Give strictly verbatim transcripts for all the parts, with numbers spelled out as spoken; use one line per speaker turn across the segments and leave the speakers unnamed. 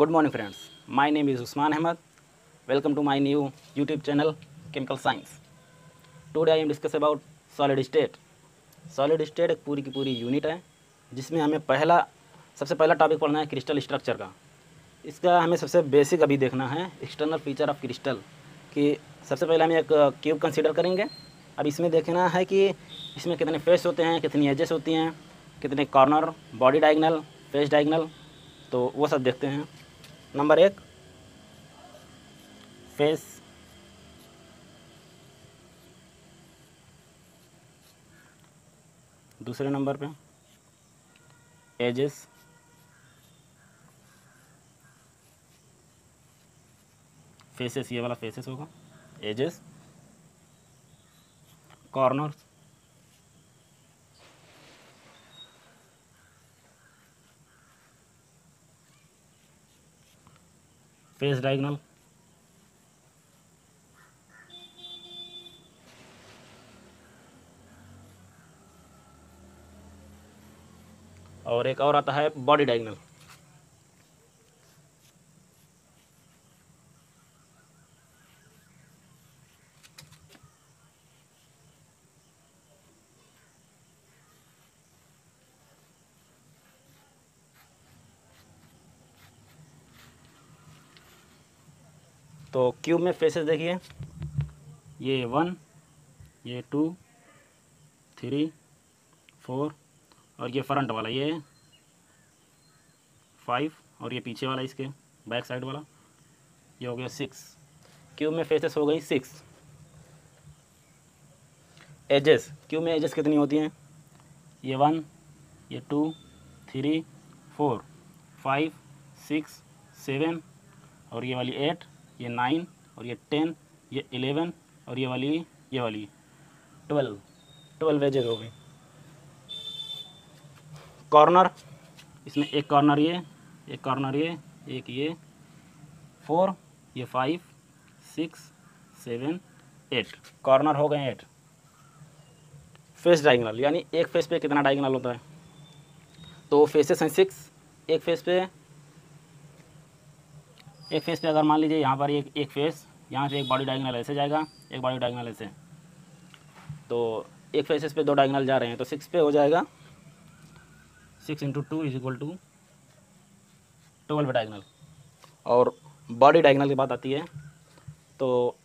Good morning friends, my name is Usman Ahmed. Welcome to my new YouTube channel Chemical Science. Today I am discuss about solid state. Solid state एक पूरी की पूरी unit है जिसमें हमें पहला सबसे पहला टॉपिक पढ़ना है क्रिस्टल स्ट्रक्चर का। इसका हमें सबसे बेसिक अभी देखना है एक्सटर्नल फीचर ऑफ क्रिस्टल कि सबसे पहले हम एक क्यूब कंसीडर करेंगे। अब इसमें देखना है कि इसमें कितने फेस होते हैं, कितनी एजेस होती हैं, कितने corner, body diagonal, face diagonal, तो वो सब देखते हैं। नंबर एक फेस, दूसरे नंबर पे एजेस, फेसेस, ये वाला फेसेस होगा, एजेस, कॉर्नर्स, फेस डायगनल, और एक और आता है बॉडी डायगनल। तो क्यूब में फेसेस देखिए, ये वन, ये टू, थ्री, फोर, और ये फ्रंट वाला ये फाइव, और ये पीछे वाला इसके बैक साइड वाला ये हो गया सिक्स। क्यूब में फेसेस हो गई सिक्स। एजेस, क्यूब में एजेस कितनी होती हैं? ये वन, ये two, three, four, five, six, seven, और ये वाली एट, ये नाइन, और ये टेन, ये इलेवन, और ये वाली ये वाली ट्वेल्व। ट्वेल्व एजेस हो गई। कॉर्नर, इसमें एक कॉर्नर ये, एक कॉर्नर ये, एक ये, फोर, ये five, six, seven, eight, corner हो गए एट। फेस डायगनल, यानी एक फेस पे कितना डायगनल होता है? तो फेसेस हैं सिक्स। एक फेस पे एक फेस पे अगर मान लीजिए यहाँ पर एक एक फेस, यहाँ से एक बॉडी डायगनल ऐसे जाएगा, एक बॉडी डायगनल ऐसे, तो एक फेसेस पे दो डायगनल जा रहे हैं, तो सिक्स पे हो जाएगा six into two is equal to twelve diagonal. और बॉडी डायगनल की बात आती है तो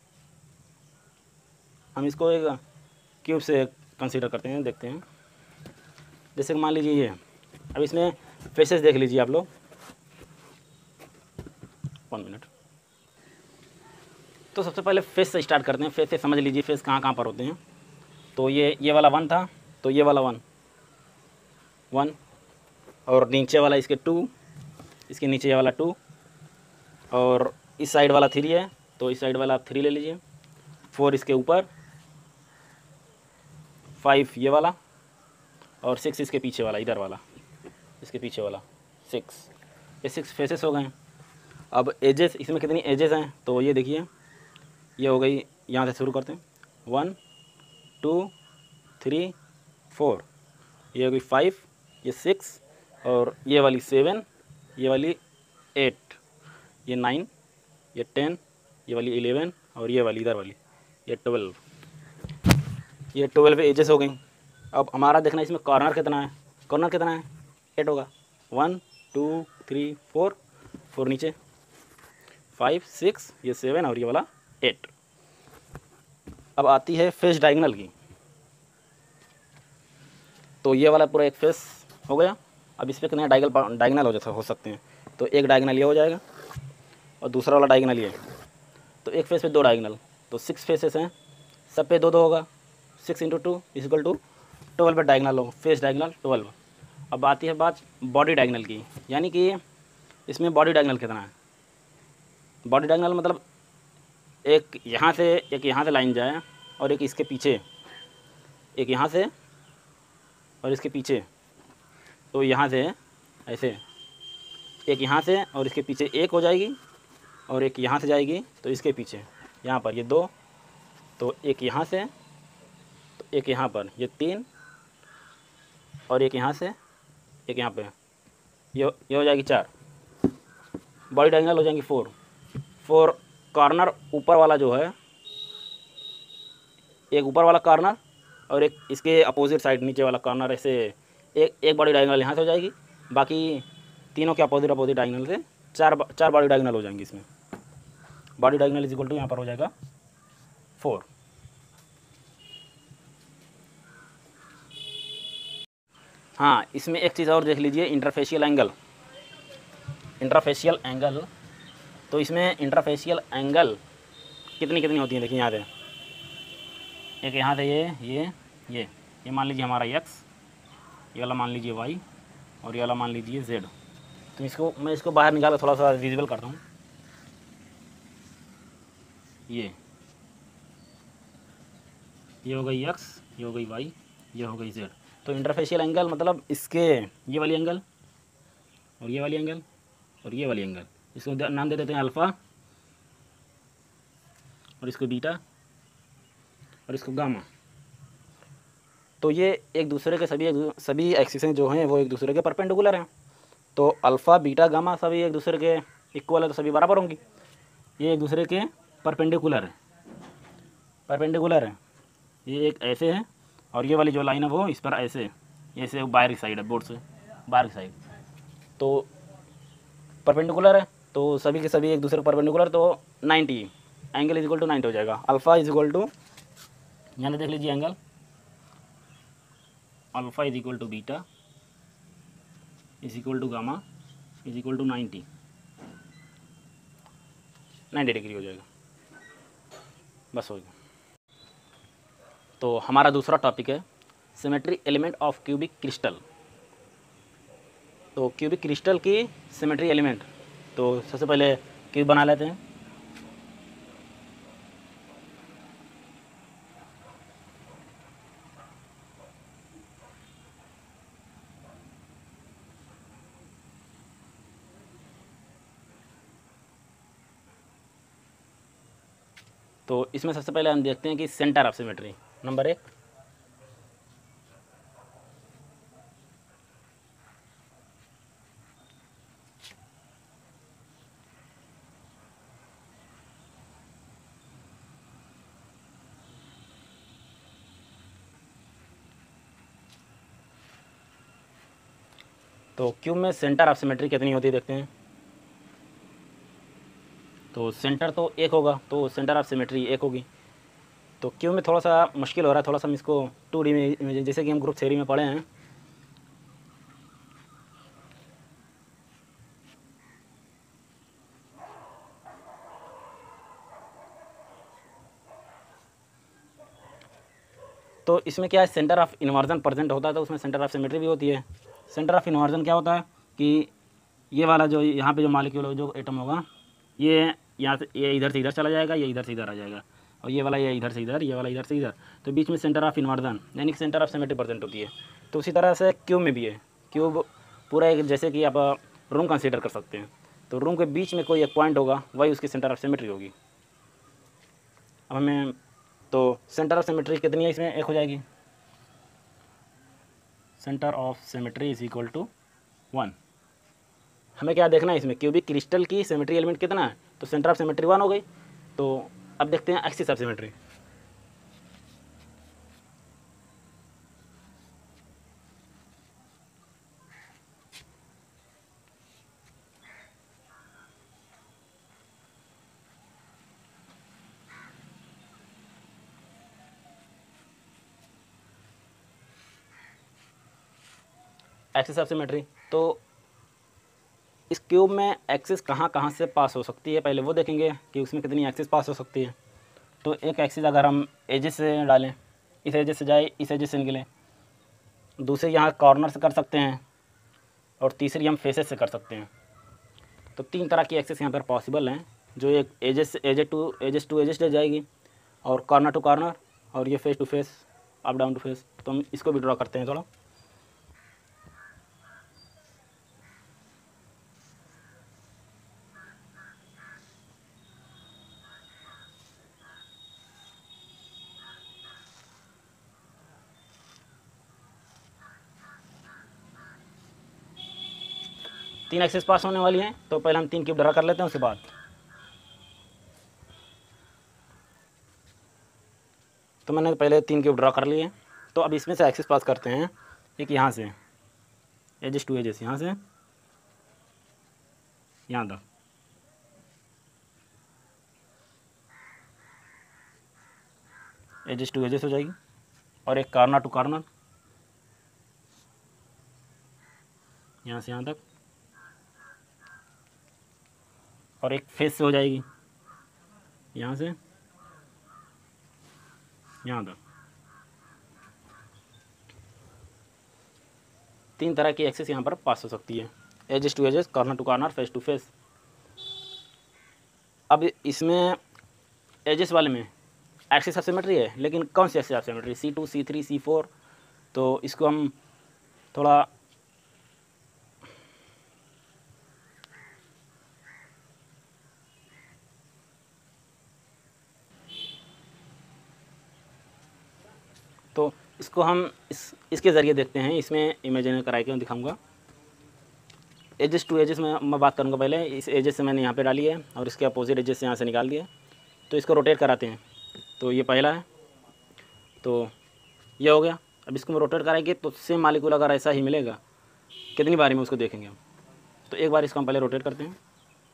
हम इसको एक क्यूब से कंसीडर करते हैं, देखते हैं। जैसे कि मान लीजिए ये, अब इसमें फेसेस देख लीजिए आप लोग, वन मिनट। तो सबसे पहले फेस से स्टार्ट करते हैं। फेस से समझ लीजिए फेस कहाँ कहाँ पर होते हैं। तो ये ये वाला वन था, तो ये वाला वन वन, और नीचे वाला इसके टू, इसके नीचे ये वाला टू, और इस साइड वाला थ्री है, तो इस साइड वाला आप थ्री ले लीजिए, फोर इसके ऊपर, फाइव ये वाला, और सिक्स इसके पीछे वाला, इधर वाला, इसके पीछे वाला सिक्स। ये सिक्स फेसेस हो गए। अब एजेस, इसमें कितनी एजेस हैं? तो ये देखिए, ये हो गई, यहाँ से शुरू करते हैं, वन, टू, थ्री, फोर, ये हो गई फाइव, ये सिक्स, और ये वाली सेवन, ये वाली एट, ये नाइन, ये टेन, ये वाली इलेवन, और ये वाली इधर वाली ये ट्वेल्व। ये ट्वेल्व एजेस हो गई। अब हमारा देखना है इसमें कॉर्नर कितना है। कॉर्नर कितना है? एट होगा। One, two, three, four, four नीचे, फाइव, सिक्स, ये सेवन, और ये वाला एट। अब आती है फेस डायगनल की। तो ये वाला पूरा एक फेस हो गया। अब इस पर कितने डायगनल डायगनल हो जैसा हो सकते हैं? तो एक डायगनल ये हो जाएगा, और दूसरा वाला डायगनल ये। तो एक फेस पे दो डायगनल, तो सिक्स फेसेस हैं, सब पे दो दो होगा। Six into two is equal to twelve पे डायगनल हो, फेस डायगनल ट्वेल्व। अब आती है बात बॉडी डायगनल की, यानी कि इसमें बॉडी डायगनल कितना है? बॉडी डायगनल मतलब एक यहाँ से एक यहाँ से लाइन जाए, और एक इसके पीछे, एक यहाँ से और इसके पीछे, तो यहाँ से ऐसे एक यहाँ से और इसके पीछे एक हो जाएगी, और एक यहाँ से जाएगी तो इसके पीछे यहाँ पर ये दो, तो एक यहाँ से, तो एक यहाँ पर ये तीन, और एक यहाँ से एक यहाँ पे, ये ये हो जाएगी चार। बॉडी डायगोनल हो जाएंगी फोर। फोर कॉर्नर ऊपर वाला जो है, एक ऊपर वाला कॉर्नर और एक इसके अपोजिट साइड नीचे वाला कॉर्नर, ऐसे एक एक बॉडी डायगोनल यहाँ से हो जाएगी, बाकी तीनों के अपोजिट अपोजिट डायगोनल से चार चार बॉडी डायगोनल हो जाएंगी। इसमें body diagonal is equal to यहाँ पर हो जाएगा फोर। हाँ, इसमें एक चीज़ और देख लीजिए, इंटरफेशियल एंगल। इंटरफेशियल एंगल, तो इसमें इंटरफेशियल एंगल कितनी कितनी होती हैं, देखिए यहाँ से एक यहाँ से ये ये ये ये मान लीजिए हमारा एक्स, ये वाला मान लीजिए वाई और ये वाला मान लीजिए जेड। तो इसको मैं इसको बाहर निकाल थोड़ा सा विजिबल करता हूँ। ये ये हो गई एक्स, ये हो गई वाई, ये हो गई जेड। तो इंटरफेशियल एंगल मतलब इसके ये वाली एंगल और ये वाली एंगल और ये वाली एंगल, इसको नाम दे देते हैं अल्फ़ा और इसको बीटा और इसको गामा। तो ये एक दूसरे के सभी सभी एक्सिसें जो हैं वो एक दूसरे के परपेंडिकुलर हैं। तो अल्फ़ा बीटा गामा सभी एक दूसरे के इक्वल है, तो सभी बराबर होंगी। ये एक दूसरे के परपेंडिकुलर है, परपेंडिकुलर है। ये एक ऐसे है और ये वाली जो लाइन है वो इस पर ऐसे, ऐसे बाहर की साइड है, बोर्ड से बाहर की साइड, तो परपेंडिकुलर है। तो सभी के सभी एक दूसरे को परपेंडिकुलर, तो ninety angle is equal to ninety हो जाएगा। अल्फ़ा इज इक्वल टू, यहाँ देख लीजिए angle, alpha is equal to beta is equal to gamma is equal to ninety, ninety degree हो जाएगा, बस हो गया। तो हमारा दूसरा टॉपिक है symmetry element of cubic crystal. तो क्यूबिक क्रिस्टल की सिमेट्री एलिमेंट, तो सबसे पहले क्यूब बना लेते हैं। तो इसमें सबसे पहले हम देखते हैं कि सेंटर ऑफ सिमेट्री नंबर एक, तो क्यूब में सेंटर ऑफ सिमेट्री कितनी होती है देखते हैं। तो सेंटर तो एक होगा, तो सेंटर ऑफ सिमेट्री एक होगी। तो क्यूब में थोड़ा सा मुश्किल हो रहा है, थोड़ा सा हम इसको टू डी में, जैसे कि हम ग्रुप थ्योरी में पढ़े हैं। तो इसमें क्या है, सेंटर ऑफ इन्वर्जन प्रेजेंट होता है, तो उसमें सेंटर ऑफ सिमेट्री भी होती है। सेंटर ऑफ इन्वर्जन क्या होता है कि ये वाला जो यहाँ पे जो मॉलिक्यूल जो एटम होगा, ये यहाँ से ये इधर से इधर चला जाएगा, ये इधर से इधर आ जाएगा, और ये वाला ये इधर से इधर, ये वाला इधर से इधर, तो बीच में सेंटर ऑफ इन्वर्जन यानी कि सेंटर ऑफ सिमेट्री प्रेजेंट होती है। तो उसी तरह से क्यूब में भी है। क्यूब पूरा एक, जैसे कि आप रूम कंसीडर कर सकते हैं, तो रूम के बीच में कोई एक पॉइंट होगा, वही उसकी सेंटर ऑफ सिमेट्री होगी। अब हमें तो सेंटर ऑफ सिमेट्री कितनी है इसमें, एक हो जाएगी। Centre of symmetry is equal to one. हमें क्या देखना है इसमें, क्यूबिक क्रिस्टल की सिमेट्री एलिमेंट कितना है, तो सेंटर ऑफ सिमेट्री वन हो गई। तो अब देखते हैं axis of symmetry. Axis of symmetry, तो इस क्यूब में एक्सिस कहाँ कहाँ से पास हो सकती है, पहले वो देखेंगे कि उसमें कितनी एक्सिस पास हो सकती है। तो एक एक्सिस अगर हम एजेस से डालें, इस एजेस से जाए, इस एजेस से निकलें, दूसरी यहाँ कॉर्नर से कर सकते हैं, और तीसरी हम फेसेस से कर सकते हैं। तो तीन तरह की एक्सिस यहाँ पर पॉसिबल हैं, जो एक edges edges to edges to edges ले जाएगी, और कॉर्नर टू कॉर्नर, और ये face to face, up down to face. तो हम इसको भी ड्रॉ करते हैं थोड़ा। तीन एक्सिस पास होने वाली हैं, तो पहले हम तीन क्यूब ड्रा कर लेते हैं उसके बाद। तो मैंने पहले तीन क्यूब ड्रा कर लिए। तो अब इसमें से एक्सिस पास करते हैं, एक यहाँ से एजेस टू एजेस, यहाँ से यहाँ तक, एजेस टू एजेस हो जाएगी, और एक कॉर्नर टू कॉर्नर, यहाँ से यहाँ तक, और एक फेस से हो जाएगी, यहाँ से यहाँ तक। तीन तरह की एक्सिस यहाँ पर पास हो सकती है, edges to edges, corner to corner, face to face. अब इसमें एजेस वाले में एक्सिस ऑफ सिमेट्री है, लेकिन कौन सी axis of symmetry, C two, C three, C four. तो इसको हम थोड़ा तो इसको हम इस इसके ज़रिए देखते हैं। इसमें इमेजिन कराई के मैं दिखाऊंगा। एजेस टू एजेस में मैं बात करूंगा। पहले इस एजेस से मैंने यहाँ पे डाली है और इसके अपोजिट एजेस से यहाँ से निकाल दिया। तो इसको रोटेट कराते हैं। तो ये पहला है, तो ये हो गया। अब इसको हम रोटेट कराएंगे तो सेम मालिक्यूल अगर ऐसा ही मिलेगा, कितनी बारी में उसको देखेंगे हम। तो एक बार इसको हम पहले रोटेट करते हैं।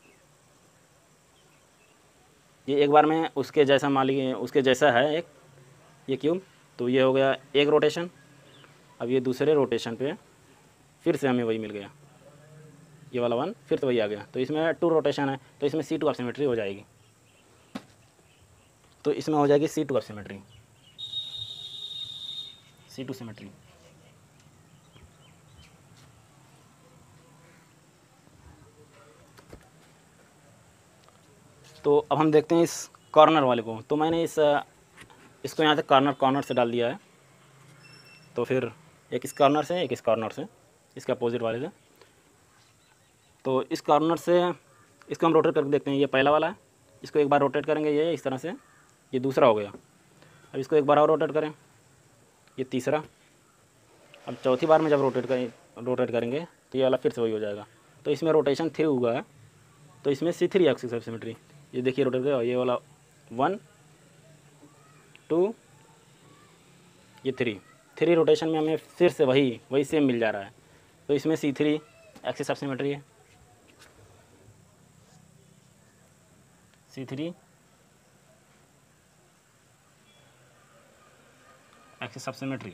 ये एक बार में उसके जैसा मालिक उसके जैसा है एक ये क्यूब। तो ये हो गया एक रोटेशन। अब ये दूसरे रोटेशन पे फिर से हमें वही मिल गया, ये वाला वन फिर से वही आ गया। तो इसमें टू रोटेशन है, तो इसमें सी टू ऑफ सिमेट्री हो जाएगी। तो इसमें हो जाएगी C two of symmetry, C two symmetry. तो अब हम देखते हैं इस कॉर्नर वाले को। तो मैंने इस इसको यहाँ से कॉर्नर कॉर्नर से डाल दिया है। तो फिर एक इस कॉर्नर से, एक इस कॉर्नर से, इसके अपोजिट वाले से। तो इस कॉर्नर से इसको हम रोटेट करके देखते हैं। ये पहला वाला है, इसको एक बार रोटेट करेंगे ये इस तरह से, ये दूसरा हो गया। अब इसको एक बार और रोटेट करें, ये तीसरा। अब चौथी बार में जब रोटेट करें रोटेट करेंगे तो ये वाला फिर से वही हो जाएगा। तो इसमें रोटेशन थ्री हुआ है। तो इसमें C three axis of symmetry, ये देखिए रोटेट करें, ये वाला वन टू ये थ्री थ्री रोटेशन में हमें फिर से वही वही सेम मिल जा रहा है। तो इसमें C three axis of symmetry है, C three axis of symmetry.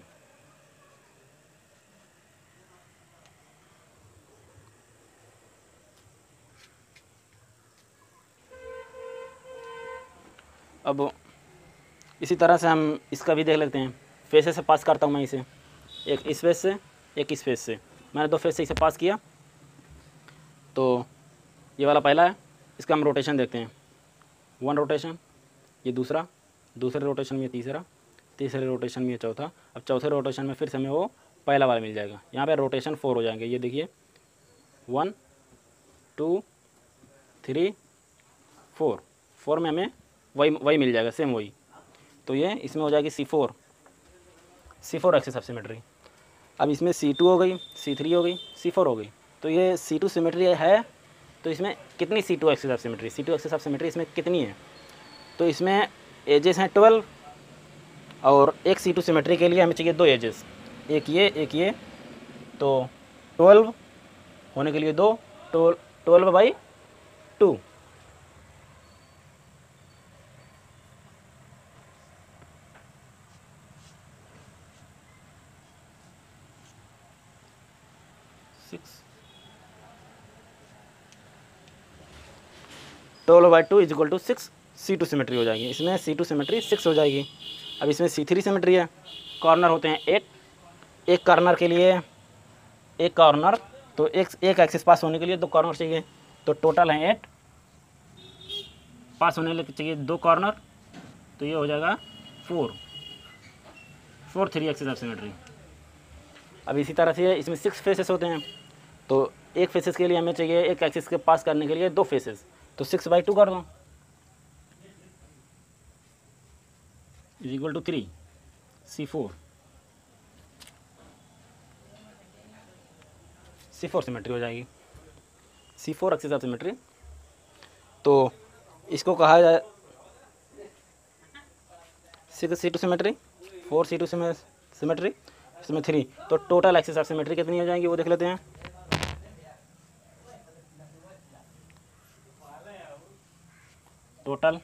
अब इसी तरह से हम इसका भी देख लेते हैं। फेस से पास करता हूँ मैं इसे, एक इस फेस से, एक इस फेस से। मैंने दो फेस से इसे पास किया। तो ये वाला पहला है, इसका हम रोटेशन देखते हैं। वन रोटेशन, ये दूसरा, दूसरे रोटेशन में तीसरा, तीसरे रोटेशन में चौथा। अब चौथे रोटेशन में फिर से हमें वो पहला वाला मिल जाएगा। यहाँ पे रोटेशन फोर हो जाएंगे। ये देखिए one two three four, four में हमें वही वही मिल जाएगा, सेम वही। तो ये इसमें हो जाएगी C four, C four axis of symmetry. अब इसमें सी टू हो गई, सी थ्री हो गई, सी फोर हो गई। तो ये सी टू सिमेट्री है। तो इसमें कितनी C two axis of symmetry, C two axis of symmetry इसमें कितनी है? तो इसमें एजेस हैं ट्वेल्व, और एक सी टू सिमेट्री के लिए हमें चाहिए दो एजेस, एक ये एक ये। तो ट्वेल्व होने के लिए दो, twelve by two, six, twelve by two is equal to six C two symmetry हो जाएगी। इसमें सी टू सिमेट्री सिक्स हो जाएगी। अब इसमें सी थ्री सिमेट्री है। कॉर्नर होते हैं एट, एक कॉर्नर के लिए एक कॉर्नर, तो एक एक एक्सिस पास होने के लिए दो कॉर्नर चाहिए। तो टोटल है एट, पास होने के लिए चाहिए दो कॉर्नर। तो ये हो जाएगा four, four three axis of symmetry. अब इसी तरह से इसमें सिक्स फेसेस होते हैं। तो एक फेसेस के लिए हमें चाहिए, एक एक्सिस के पास करने के लिए दो फेसेस। तो सिक्स बाई टू कर दो is equal to three, C four, C four symmetry हो जाएगी। C four axis of symmetry. तो इसको कहा जाए six C two symmetry, four C two symmetry, इसमें थ्री, तो टोटल एक्सिस ऑफ सिमेट्री कितनी हो जाएंगी वो देख लेते हैं। Total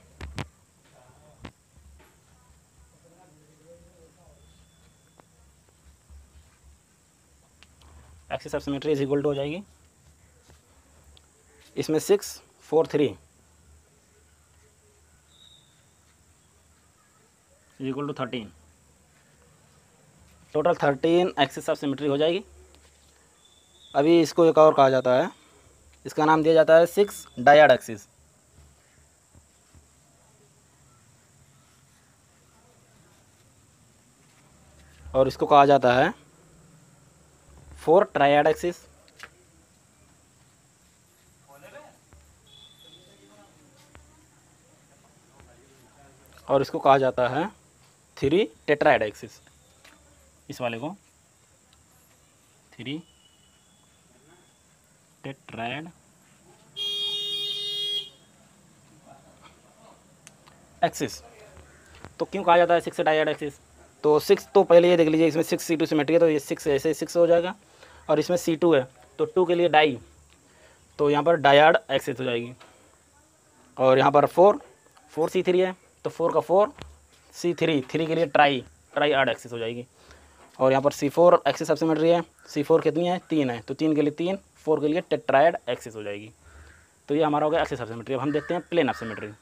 axis of symmetry is equal to हो जाएगी, इसमें six four three is equal to thirteen, total thirteen axis of symmetry हो जाएगी। अभी इसको एक और कहा जाता है, इसका नाम दिया जाता है सिक्स डायड एक्सिस। और इसको कहा जाता है फोर ट्रायड एक्सिस। और इसको कहा जाता है थ्री टेट्रायड एक्सिस। इस वाले को थ्री टेट्रायड एक्सिस। तो क्यों कहा जाता है सिक्स डायड एक्सिस? तो सिक्स तो पहले ये देख लीजिए, इसमें सिक्स सी टू सिमेट्री है तो ये सिक्स ऐसे सिक्स हो जाएगा, और इसमें सी टू है तो टू के लिए डाई, तो यहाँ पर डायड एक्सिस हो जाएगी। और यहाँ पर फोर फोर सी थ्री है तो फोर का फोर, सी थ्री थ्री के लिए ट्राई ट्राई आड एक्सिस हो जाएगी। और यहाँ पर C four axis of symmetry है, सी फोर कितनी है तीन है, तो तीन के लिए तीन, फोर के लिए टेट्रायड एक्सिस हो जाएगी। तो ये हमारा हो गया एक्सिस ऑफ सिमेट्री। अब हम देखते हैं प्लेन ऑफ सिमेट्री।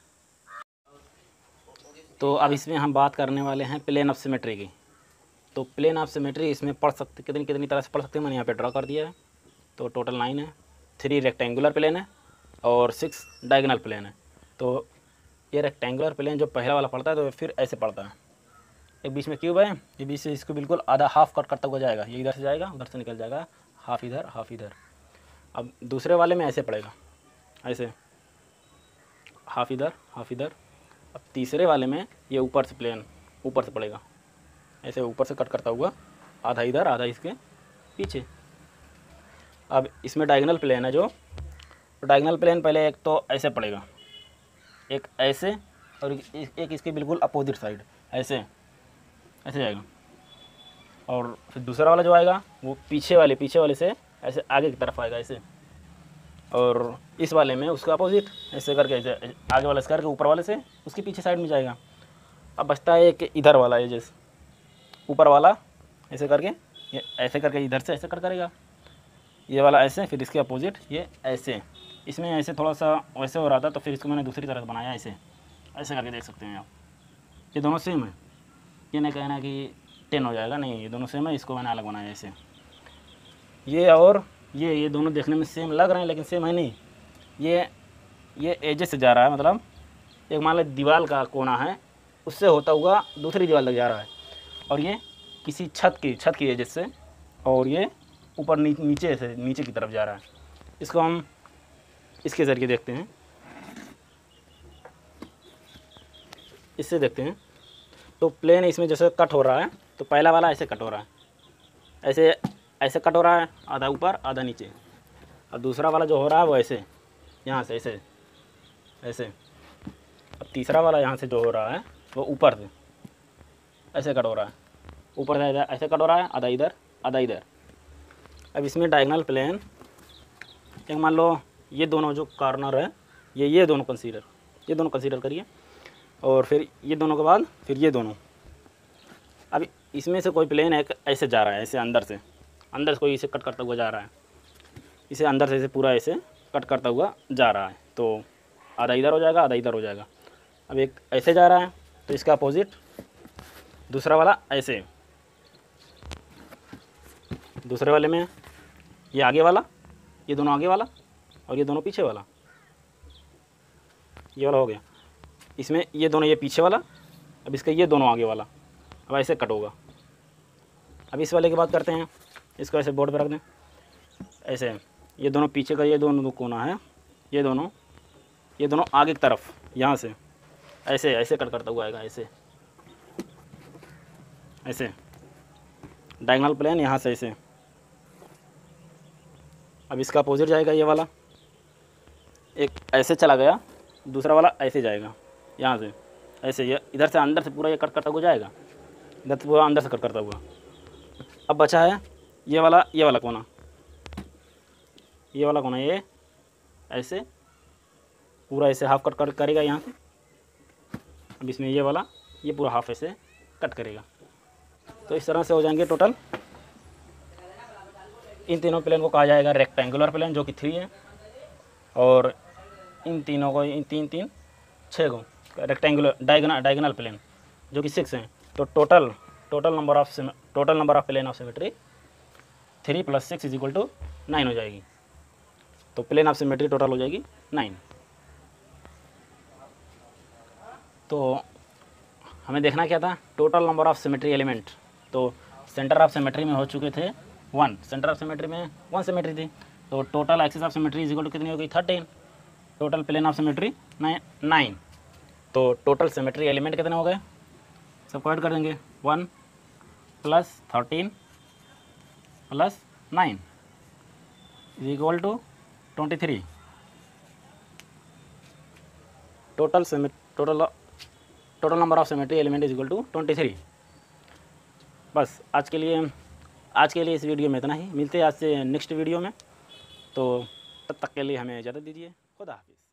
तो अब इसमें हम बात करने वाले हैं प्लेन ऑफ सिमेट्री की। तो प्लेन ऑफ सिमेट्री इसमें पढ़ सकते कितनी कितनी तरह से पढ़ सकते हैं, मैंने यहाँ पे ड्रॉ कर दिया है। तो टोटल नाइन है, थ्री रेक्टेंगुलर प्लेन है और सिक्स डायगोनल प्लेन है। तो ये रेक्टेंगुलर प्लेन जो पहला वाला पड़ता है तो फिर ऐसे पड़ता है, एक बीच में क्यूब है, ये बीच से इसको बिल्कुल आधा हाफ कट करता हुआ जाएगा, ये इधर से जाएगा उधर से निकल जाएगा, हाफ इधर हाफ इधर। अब दूसरे वाले में ऐसे पड़ेगा, ऐसे हाफ इधर हाफ इधर। अब तीसरे वाले में ये ऊपर से प्लेन ऊपर से पड़ेगा, ऐसे ऊपर से कट करता हुआ आधा इधर आधा इसके पीछे। अब इसमें डायगोनल प्लेन है जो, तो डायगोनल प्लेन पहले एक तो ऐसे पड़ेगा, एक ऐसे, और एक इसके बिल्कुल अपोजिट साइड ऐसे ऐसे जाएगा। और फिर दूसरा वाला जो आएगा वो पीछे वाले पीछे वाले से ऐसे आगे की तरफ आएगा ऐसे, और इस वाले में उसका अपोजिट ऐसे करके ऐसे आगे वाला से करके ऊपर वाले से उसके पीछे साइड में जाएगा। अब बचता है एक इधर वाला है, जैसे ऊपर वाला ऐसे करके ये ऐसे करके इधर से ऐसे कट करेगा, ये वाला ऐसे, फिर इसके अपोजिट ये ऐसे। इसमें ऐसे थोड़ा सा वैसे हो रहा था तो फिर इसको मैंने दूसरी तरह से बनाया, ऐसे ऐसे करके देख सकते हैं आप। ये दोनों सेम है, ये नहीं कहना कि टेन हो जाएगा, नहीं, ये दोनों सेम है, इसको मैंने अलग बनाया ऐसे। ये और ये ये दोनों देखने में सेम लग रहे हैं लेकिन सेम है नहीं। ये ये एजेस से जा रहा है, मतलब एक मान लो दीवार का कोना है उससे होता हुआ दूसरी दीवार लग जा रहा है, और ये किसी छत की छत की एजेस से, और ये ऊपर नी, नीचे से नीचे की तरफ जा रहा है। इसको हम इसके ज़रिए देखते हैं, इससे देखते हैं। तो प्लेन इसमें जैसे कट हो रहा है तो पहला वाला ऐसे कट हो रहा है, ऐसे ऐसे कट हो रहा है, आधा ऊपर आधा नीचे। और दूसरा वाला जो हो रहा है वो ऐसे यहाँ से ऐसे ऐसे। अब तीसरा वाला यहाँ से जो हो रहा है वो ऊपर से ऐसे कट हो रहा है, ऊपर से ऐसे कट हो रहा है, आधा इधर आधा इधर। अब इसमें डायगोनल प्लेन, एक मान लो ये दोनों जो कॉर्नर है ये ये दोनों कंसीडर ये दोनों कंसीडर करिए, और फिर ये दोनों के बाद फिर ये दोनों। अब इसमें से कोई प्लेन है ऐसे जा रहा है, ऐसे अंदर से अंदर से कोई इसे कट करता हुआ जा रहा है, इसे अंदर से इसे पूरा ऐसे कट करता हुआ जा रहा है, तो आधा इधर हो जाएगा आधा इधर हो जाएगा। अब एक ऐसे जा रहा है तो इसका अपोजिट दूसरा वाला ऐसे, दूसरे वाले में ये आगे वाला, ये दोनों आगे वाला और ये दोनों पीछे वाला, ये वाला हो गया। इसमें ये दोनों ये पीछे वाला, अब इसका ये दोनों आगे वाला, अब ऐसे कट होगा। अब इस वाले की बात करते हैं, इसको ऐसे बोर्ड पर रख दें, ऐसे ये दोनों पीछे का ये दोनों कोना है, ये दोनों ये दोनों आगे की तरफ यहाँ से ऐसे ऐसे कट करता हुआ आएगा, ऐसे ऐसे डायगोनल प्लेन यहाँ से ऐसे। अब इसका अपोजिट जाएगा ये वाला, ऐसे चला गया, दूसरा वाला ऐसे जाएगा, यहाँ से ऐसे, ये इधर से अंदर से पूरा ये कट करता हुआ जाएगा, इधर से पूरा अंदर से कट करता हुआ। अब बचा है ये वाला, ये वाला कोना, ये वाला कोना, ये ऐसे पूरा ऐसे हाफ कट कर करेगा यहाँ से। अब इसमें ये वाला, ये पूरा हाफ ऐसे कट करेगा। तो इस तरह से हो जाएंगे टोटल। इन तीनों प्लेन को कहा जाएगा रेक्टेंगुलर प्लेन, जो कि थ्री है, और इन तीनों को, इन तीन तीन छः को रेक्टेंगुलर डायगोनल डायगोनल प्लेन, जो कि सिक्स हैं। तो total total number of total number of plane of symmetry three plus six is equal to nine हो जाएगी। तो प्लेन ऑफ सिमेट्री टोटल हो जाएगी नाइन। तो हमें देखना क्या था, total number of symmetry element. तो सेंटर ऑफ सिमेट्री में हो चुके थे वन, सेंटर ऑफ सिमेट्री में वन सिमेट्री थी। तो total axis of symmetry is equal to कितनी हो गई, thirteen. Total plane of symmetry nine. तो टोटल सिमेट्री एलिमेंट कितने हो गए, सबको ऐड कर देंगे, one plus thirteen plus nine is equal to twenty three. Total total total number of symmetry element is equal to twenty three. बस आज के लिए आज के लिए इस वीडियो में इतना ही। मिलते हैं आज से नेक्स्ट वीडियो में। तो तब तक के लिए हमें इजाज़त दीजिए। खुदा हाफिज़।